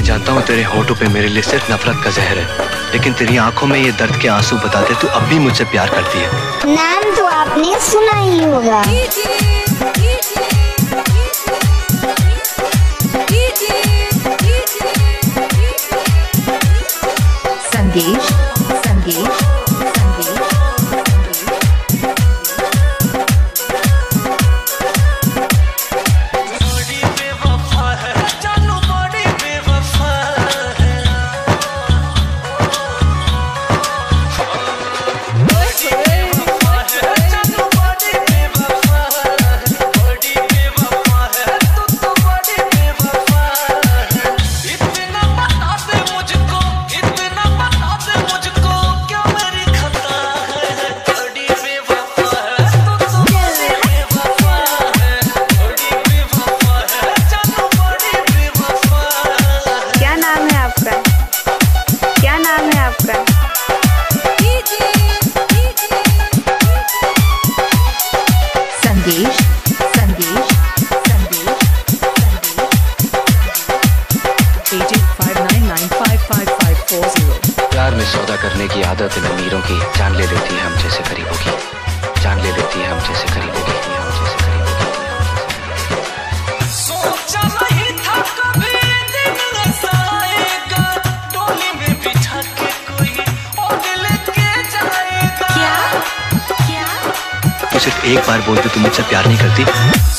जानता हूँ तेरे होठों पे मेरे लिए सिर्फ नफरत का जहर है, लेकिन तेरी आंखों में ये दर्द के आंसू बताते तू अब भी मुझसे प्यार करती है। नाम तो आपने सुना ही होगा। संगीश संगीश प्यार में सौदा करने की आदत इन अमीरों की जान ले लेती है हम जैसे गरीबों की, जान ले लेती है हम जैसे गरीबों की, हम जैसे गरीबों की। सोचा नहीं था कभी दिन ऐसा आएगा, डोली में बिठा के कोई और लेके जाएगा। क्या तू सिर्फ एक बार बोल दे तू मुझसे प्यार नहीं करती।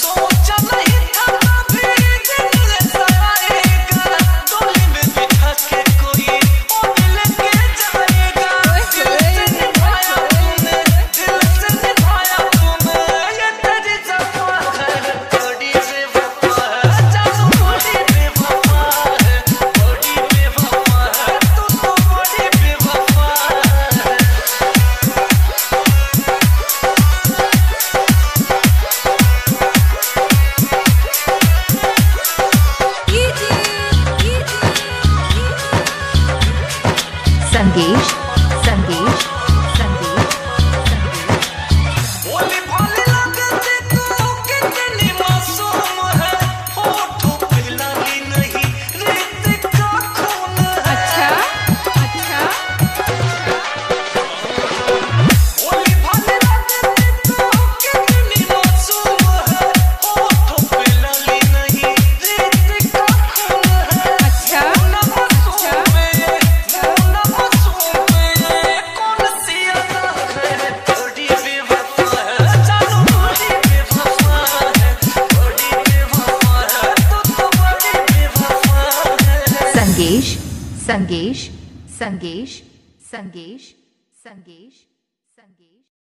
संगीश संगीश संगीश भोली भोली लगते तू कितनी मासूम है, होठों पे लगी नहीं रेत का खून है। अच्छा अच्छा भोली भोली लगते तू कितनी मासूम है, होठों पे लगी नहीं रेत का खून है। अच्छा संगीश संगीश संगीश संगीश संगीश संगीश